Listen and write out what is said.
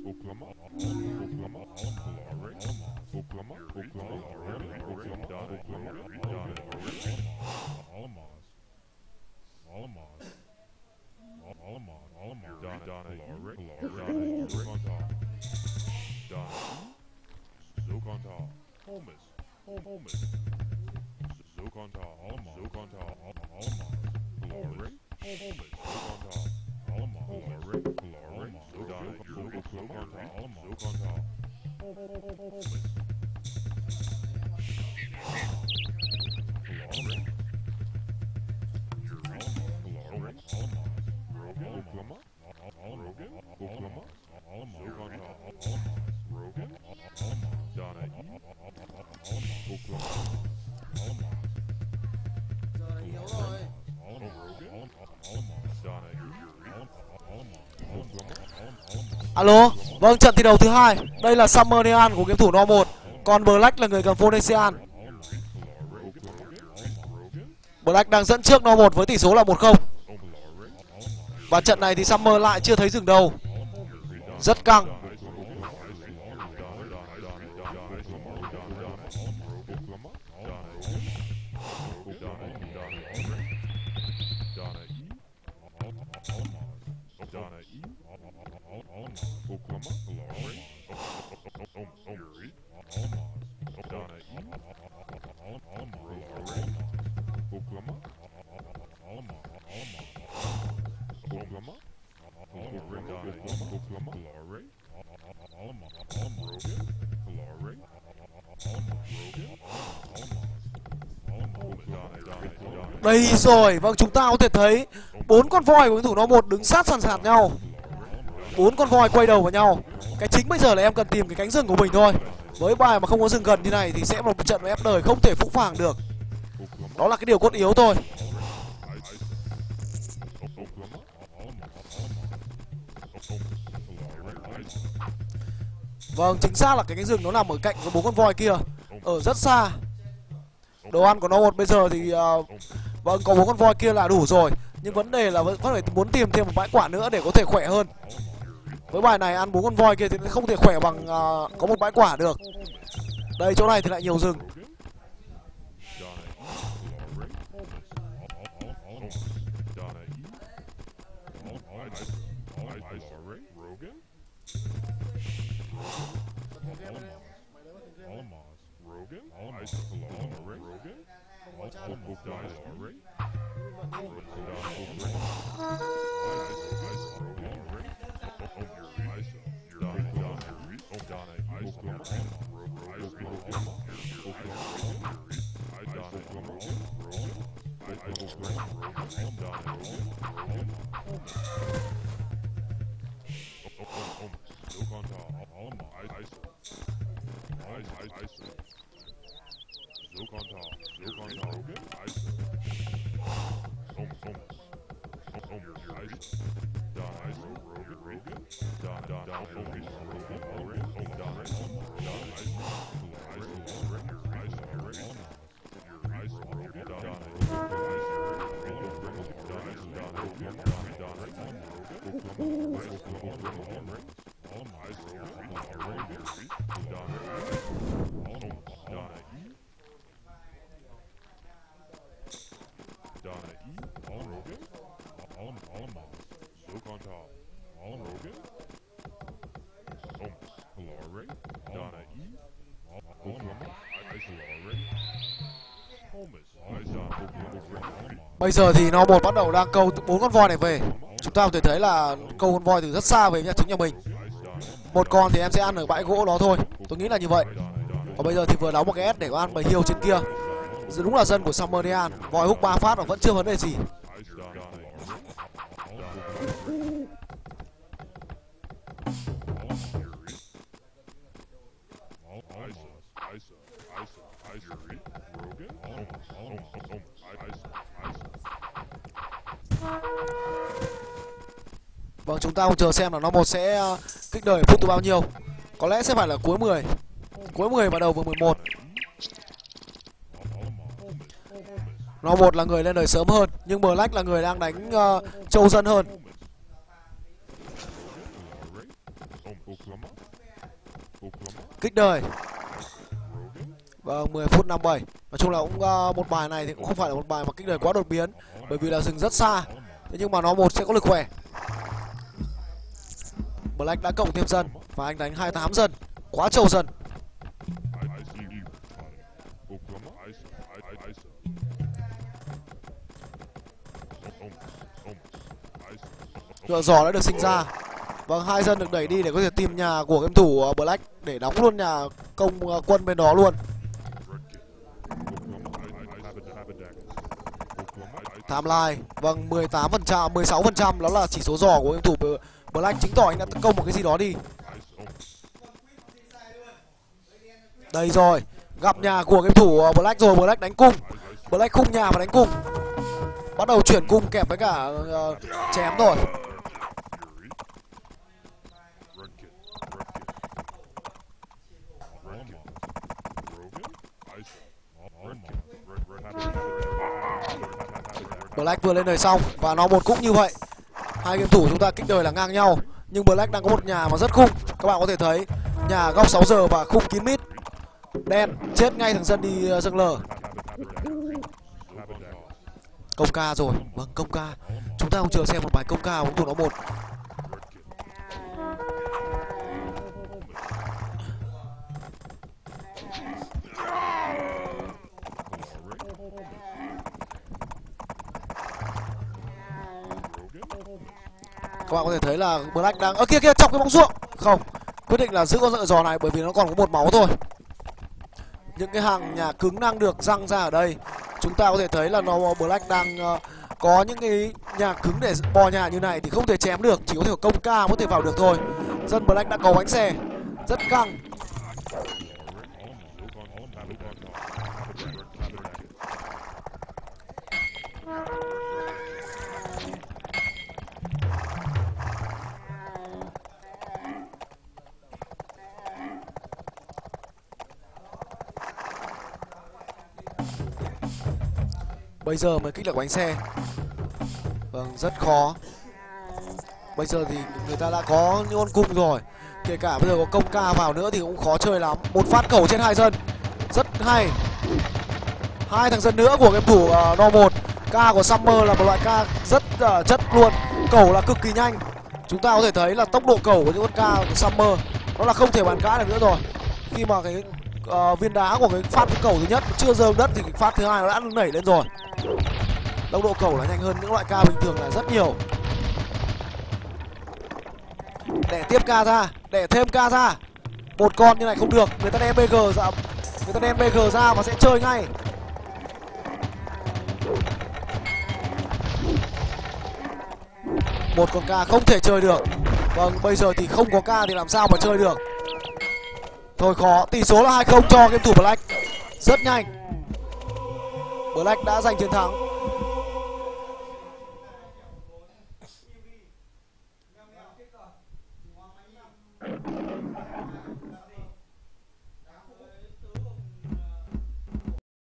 Alo, vâng, trận thi đấu thứ hai. Đây là Summer Neon của game thủ No 1, còn Black là người cầm Phonesian. Black đang dẫn trước No 1 với tỷ số là 1-0. Và trận này thì Summer lại chưa thấy dừng đâu. Rất căng. Đây rồi, vâng, chúng ta có thể thấy 4 con voi của game thủ No 1 đứng sát sàn sạt nhau. 4 con voi quay đầu vào nhau. Cái chính bây giờ là em cần tìm cái cánh rừng của mình thôi. Với bài mà không có rừng gần như này thì sẽ là một trận ép đời không thể phũ phàng được. Đó là cái điều cốt yếu thôi. Vâng, chính xác là cái cánh rừng nó nằm ở cạnh của 4 con voi kia, ở rất xa. Đồ ăn của No 1 bây giờ thì vâng, có 4 con voi kia là đủ rồi. Nhưng vấn đề là vẫn có thể muốn tìm thêm một bãi quả nữa để có thể khỏe hơn. Với bài này ăn 4 con voi kia thì không thể khỏe bằng có một bãi quả được. Đây, chỗ này thì lại nhiều rừng. Bây giờ thì No 1 bắt đầu đang câu 4 con voi này về. Chúng ta có thể thấy là câu con voi từ rất xa về nhà chính nhà mình. Một con thì em sẽ ăn ở bãi gỗ đó thôi, tôi nghĩ là như vậy. Còn bây giờ thì vừa đóng một cái S để có ăn bầy hiêu trên kia. Đúng là dân của Summer Neon. Voi húc 3 phát mà vẫn chưa vấn đề gì. Vâng, chúng ta cùng chờ xem là No 1 sẽ kích đời phút từ bao nhiêu. Có lẽ sẽ phải là cuối 10. Cuối 10 và đầu vừa 11. No 1 là người lên đời sớm hơn, nhưng Black là người đang đánh trâu dân hơn. Kích đời. Vâng, 10 phút 57. Nói chung là cũng một bài này thì cũng không phải là một bài mà kích đời quá đột biến, bởi vì là dừng rất xa. Thế nhưng mà nó một sẽ có lực khỏe. Black đã cộng thêm dân và anh đánh 28 dân, quá trâu dân. Ngựa giỏ đã được sinh ra. Vâng, 2 dân được đẩy đi để có thể tìm nhà của game thủ Black để đóng luôn nhà công quân bên đó luôn. Timeline, vâng, 18%, 16% đó là chỉ số giỏ của game thủ Black, chứng tỏ anh đã tấn công một cái gì đó đi. Đây rồi, gặp nhà của game thủ Black rồi, Black đánh cung. Black khung nhà và đánh cung. Bắt đầu chuyển cung kẹp với cả chém rồi. Black vừa lên đời xong và nó một cũng như vậy. Hai game thủ chúng ta kích đời là ngang nhau, nhưng Black đang có một nhà mà rất khung. Các bạn có thể thấy nhà góc 6 giờ và khung kín mít. Đen chết ngay thằng dân đi dâng lờ. Công ca rồi, vâng, công ca. Chúng ta không chờ xem một bài công ca của thủ nó một. Các bạn có thể thấy là Black đang kia kia chọc cái bóng ruộng. Không, quyết định là giữ con ngựa giò này bởi vì nó còn có một máu thôi. Những cái hàng nhà cứng đang được răng ra ở đây. Chúng ta có thể thấy là nó Black đang có những cái nhà cứng để bò nhà như này thì không thể chém được, chỉ có thể công ca có thể vào được thôi. Dân Black đã có bánh xe rất căng. Bây giờ mới kích được bánh xe. Vâng, rất khó. Bây giờ thì người ta đã có những con cung rồi. Kể cả bây giờ có công ca vào nữa thì cũng khó chơi lắm. Một phát cầu trên 2 dân, rất hay. 2 thằng dân nữa của game thủ No 1. Ca của Summer là một loại ca rất chất luôn. Cầu là cực kỳ nhanh. Chúng ta có thể thấy là tốc độ cầu của những con ca của Summer nó là không thể bàn cãi được nữa rồi. Khi mà cái viên đá của cái phát cầu thứ nhất chưa rơi đất thì cái phát thứ hai nó đã nảy lên rồi. Tốc độ cầu là nhanh hơn những loại ca bình thường là rất nhiều. Để tiếp ca ra, để thêm ca ra. Một con như này không được, người ta đem BG ra, người ta đem BG ra và sẽ chơi ngay. Một con ca không thể chơi được. Vâng, bây giờ thì không có ca thì làm sao mà chơi được. Thôi khó, tỷ số là 2-0 cho game thủ Black. Rất nhanh. Black đã giành chiến thắng.